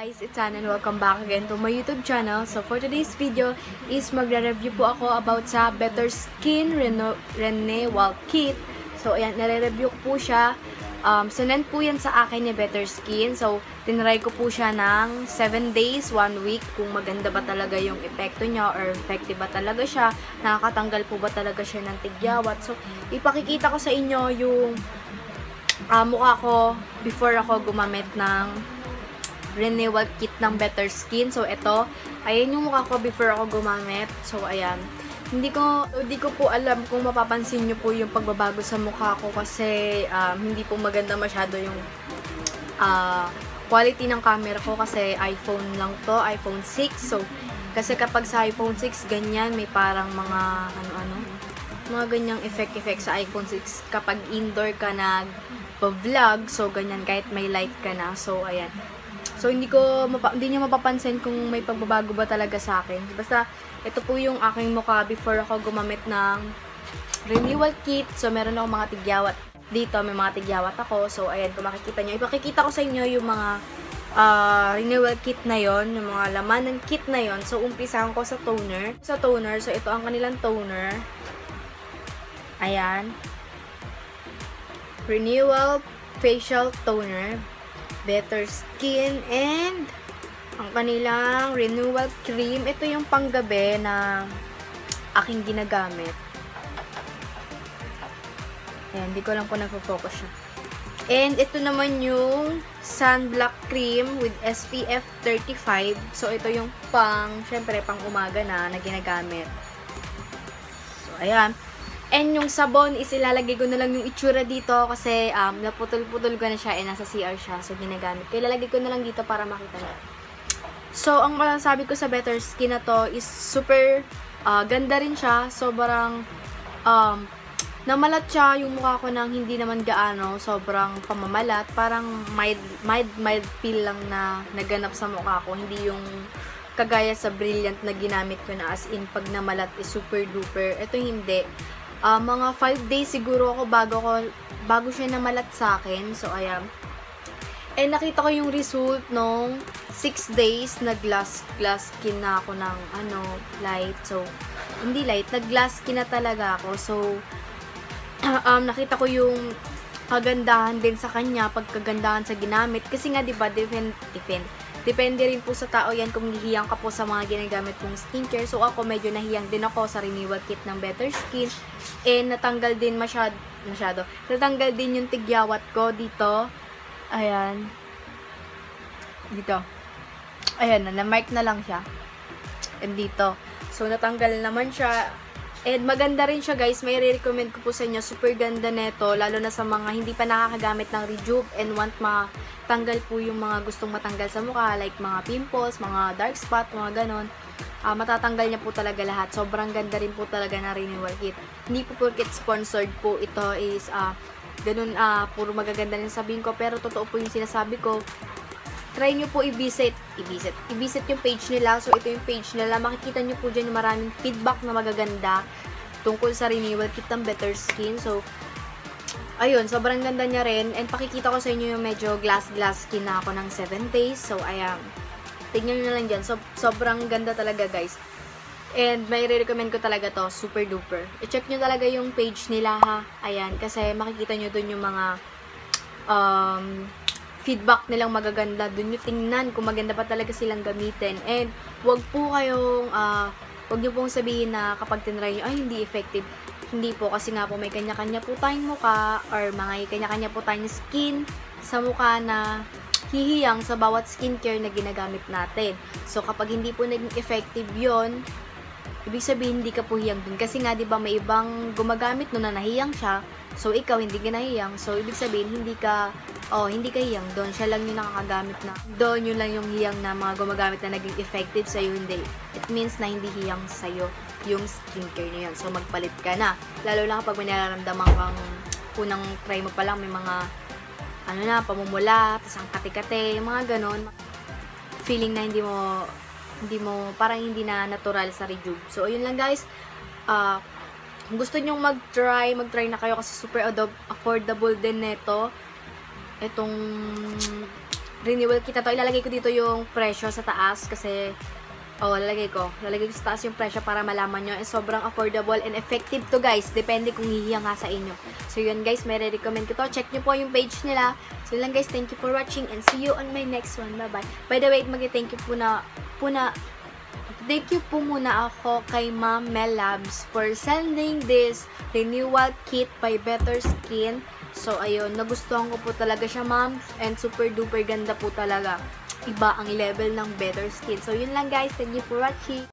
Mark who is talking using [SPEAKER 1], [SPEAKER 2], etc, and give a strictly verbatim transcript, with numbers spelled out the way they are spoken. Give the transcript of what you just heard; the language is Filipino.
[SPEAKER 1] guys, it's Anna and welcome back again to my YouTube channel. So for today's video is magre-review po ako about sa Better Skin Reno Renewal Kit. So ayan, nare-review ko po siya. Um, sinend po yan sa akin ni Better Skin. So tinry ko po siya ng seven days, one week kung maganda ba talaga yung epekto niya or effective ba talaga siya. Nakakatanggal po ba talaga siya ng tigyawat. So ipakikita ko sa inyo yung uh, mukha ko before ako gumamit ng renewal kit ng Better Skin. So, ito. Ayan yung mukha ko before ako gumamit. So, ayan. Hindi ko, hindi ko po alam kung mapapansin nyo po yung pagbabago sa mukha ko kasi um, hindi po maganda masyado yung uh, quality ng camera ko kasi iPhone lang to, iPhone six. So, kasi kapag sa iPhone six, ganyan, may parang mga ano-ano, mga ganyang effect-effect sa iPhone six kapag indoor ka nag-vlog. So, ganyan, kahit may light ka na. So, ayan. So, hindi ko, mapa, hindi nyo mapapansin kung may pagbabago ba talaga sa akin. Basta, ito po yung aking mukha before ako gumamit ng renewal kit. So, meron ako mga tigyawat. Dito, may mga tigyawat ako. So, ayan, kung makikita nyo. Ipakikita ko sa inyo yung mga uh, renewal kit na yon, yung mga laman ng kit na yon. So, umpisahan ko sa toner. Sa toner, so ito ang kanilang toner. Ayan. Renewal Facial Toner. Better Skin, and ang kanilang renewal cream. Ito yung panggabi na aking ginagamit. Ayan, hindi ko lang po nagpo-focus siya. And ito naman yung sunblock cream with S P F thirty-five. So, ito yung pang, syempre, pang umaga na, na ginagamit. So, ayan. And yung sabon, isilalagay ko na lang yung itsura dito kasi um, naputol-putol ko na siya and nasa C R siya. So, ginagamit. Kaya lalagay ko na lang dito para makita nyo. So, ang masasabi ko sa Better Skin na to is super uh, ganda rin siya. Sobrang um, namalat siya yung mukha ko ng hindi naman gaano. Sobrang pamamalat. Parang mild, mild, mild feel lang na naganap sa mukha ko. Hindi yung kagaya sa Brilliant na ginamit ko na as in pag namalat is super duper. Ito hindi. Uh, mga five days siguro ako bago ko bago siya namalat sa akin. So, ayan. And nakita ko yung result nung six days na glass, glass skin na ako ng ano, light. So, hindi light. Nag-glass skin na talaga ako. So, um, nakita ko yung kagandahan din sa kanya, pagkagandahan sa ginamit. Kasi nga, diba, depend, depend. Depende rin po sa tao yan kung hihiyang ka po sa mga ginagamit kong skincare. So, ako medyo nahiyang din ako sa renewal kit ng Better Skin. And natanggal din masyado, masyado. Natanggal din yung tigyawat ko dito. Ayan. Dito. Ayan na, na-mark na lang siya. And dito. So, natanggal naman siya. And maganda rin siya, guys. May re-recommend ko po sa inyo. Super ganda neto. Lalo na sa mga hindi pa nakakagamit ng Rejuve and want matanggal po yung mga gustong matanggal sa mukha. Like mga pimples, mga dark spot, mga ganon. Uh, matatanggal niya po talaga lahat. Sobrang ganda rin po talaga na renewal kit. Hindi po porket sponsored po. Ito is, uh, ganun, uh, puro magaganda rin sabihin ko. Pero totoo po yung sinasabi ko. Try nyo po i-visit, i-visit, i-visit yung page nila. So, ito yung page nila. Makikita nyo po dyan yung maraming feedback na magaganda tungkol sa renewal kit ng Better Skin. So, ayun, sobrang ganda niya rin. And pakikita ko sa inyo yung medyo glass-glass skin na ako ng seven days. So, ayan. Tignan nyo na lang dyan. So, sobrang ganda talaga, guys. And may re-recommend ko talaga to. Super duper. I-check nyo talaga yung page nila, ha. Ayan. Kasi makikita nyo dun yung mga um... feedback nilang magaganda. Doon nyo tingnan kung maganda pa talaga silang gamitin. And, wag po kayong, uh, wag nyo pong sabihin na kapag tinry nyo, ay, hindi effective. Hindi po, kasi nga po may kanya-kanya po tayong mukha, or mga kanya-kanya po tayong skin sa mukha na hihiyang sa bawat skincare na ginagamit natin. So, kapag hindi po naging effective yon, ibig sabihin, hindi ka po hiyang dun. Kasi nga, di ba, may ibang gumagamit no na nahiyang siya. So, ikaw, hindi ka nahiyang. So, ibig sabihin, hindi ka, oh, hindi ka hiyang. Doon, siya lang yung nakakagamit na. Doon, yun lang yung hiyang na mga gumagamit na naging effective sa'yo, hindi. It means na hindi hiyang sa'yo yung skincare na yun. So, magpalit ka na. Lalo na kapag may nararamdaman kang unang try mo pa lang, may mga, ano na, pamumula, tas ang kate-kate, yung mga ganon. Feeling na hindi mo, hindi mo, parang hindi na natural sa Rejuve. So, ayun lang, guys. Ah, uh, kung gusto nyong mag-try, mag-try na kayo kasi super affordable din neto. Itong renewal kit na to. Ilalagay ko dito yung presyo sa taas kasi oh, lalagay ko. Lalagay ko sa taas yung presyo para malaman nyo. And sobrang affordable and effective to guys. Depende kung hihiya nga sa inyo. So yun guys, may re-recommend ko to. Check nyo po yung page nila. So yun lang guys, thank you for watching and see you on my next one. Bye bye. By the way, mag-thank you po na, po na, thank you po muna ako kay Ma'am Mel Labs for sending this renewal kit by Better Skin. So ayun, nagustuhan ko po talaga siya ma'am. And super duper ganda po talaga. Iba ang level ng Better Skin. So, yun lang guys. Thank you for watching.